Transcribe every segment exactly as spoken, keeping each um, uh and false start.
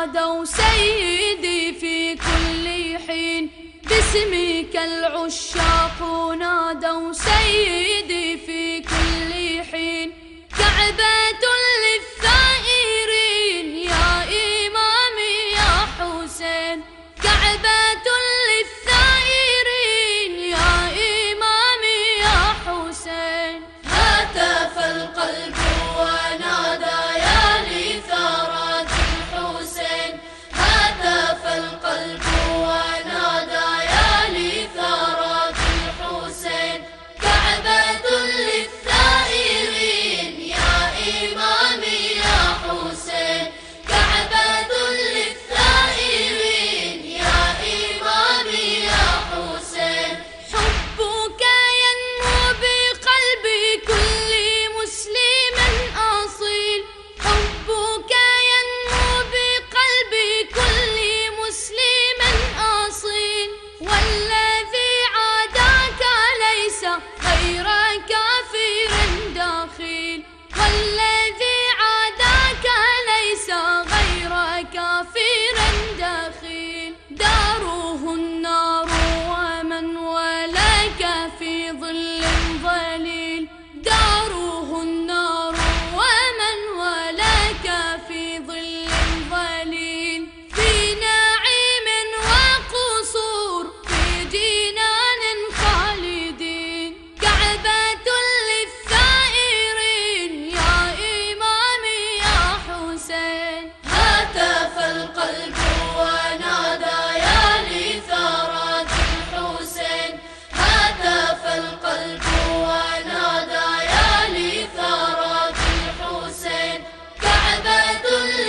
نادوا سيدي في كل حين، باسمك العشاق نادوا سيدي في كل حين. كعبة للثائرين يا إمامي يا حسين، كعبة للثائرين يا إمامي يا حسين. هتف القلب ونادى يا لثارات الحسين، هتف القلب ونادى يا لثارات الحسين. كعبة للثائرين يا إمامي يا حسين، كعبة للثائرين يا إمامي يا حسين. حبك ينمو بقلب كل مسلم أصيل، حبك ينمو بقلب كل مسلم أصيل. والذي عاداك ليس غير كافر دخيل، والذي عاداك ليس غير كافر دخيل. داره النار ومن ولك في ظل ظليل، داره النار ومن ولك في ظل ظليل. في نعيم وقصور في جنان خالدين. كعبة للثائرين يا إمامي يا حسين. هتف القلب ونادى يا لثارات الحسين، هتف القلب ونادى يا لثارات الحسين. كعبة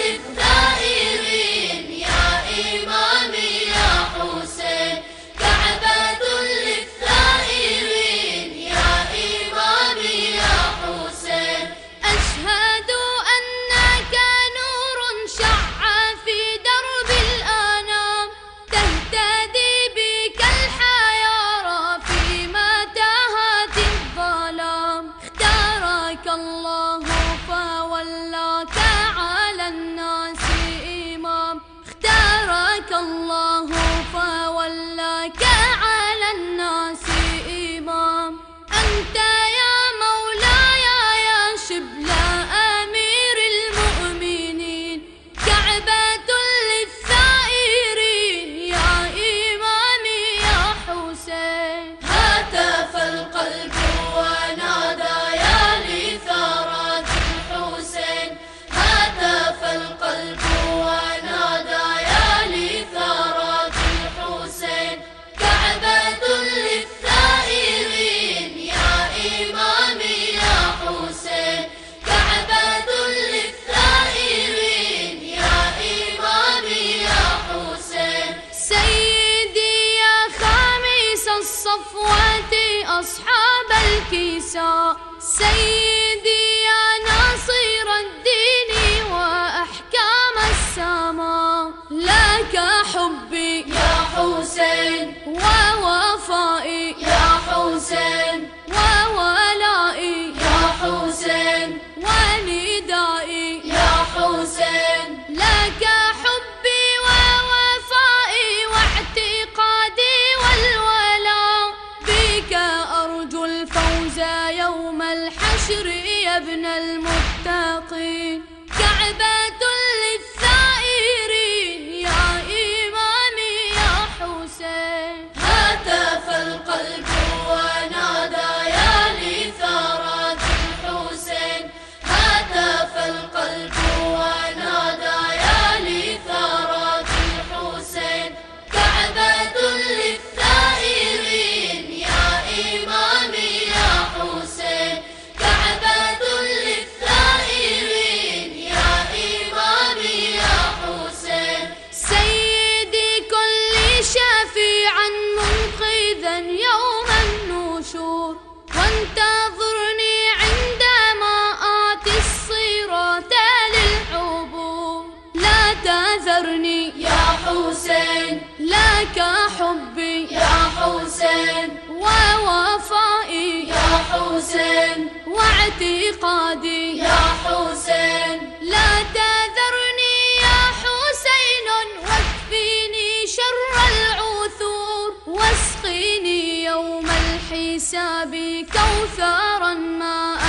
للثائرين يا إمامي يا حسين، كعبة للثائرين يا إمامي يا حسين. أشهد أنك نور شع في درب الأنام، تهتدي بك الحيارى في متاهات الظلام. اختارك الله فولاك على الناس إمام، اختارك الله فولاك على الناس إمام. أنت يا مولاي يا شبل أمير المؤمنين، كعبة للثائرين يا إمامي يا حسين. هتف القلب ونادى يا لثارات الحسين، هتف القلب ونادى يا لثارات الحسين. كعبة للثائرين يا إمامي يا حسين، كعبة للثائرين يا إمامي يا حسين. سيدي يا خامس الصفوة أصحاب الكساء، سيدي يا ناصر الدين وأحكام السماء. لك حبي يا حسين، ووفائي يا حسين، وولائي يا حسين، وندائي يا حسين. لك حبي ووفائي واعتقادي والولاء. بك أرجو الفوز يوم الحشر يا ابن المتقين. كعبة للثائرين يا إمامي يا حسين. هتف القلب ونادى يا لثارات الحسين، هتف القلب ونادى يا لثارات الحسين. كعبة للثائرين يا إمامي يا حسين، كعبة للثائرين يا إمامي يا حسين. سيدي كل شفيعا منقذا يوم النشور، وانتظرني عندما آتي الصراط للعبور. لا تذرني يا حسين، لك حبي يا حسين، ووفائي يا حسين، واعتقادي يا حسين. لا تذرني يا حسين الحساب كوثرا ماء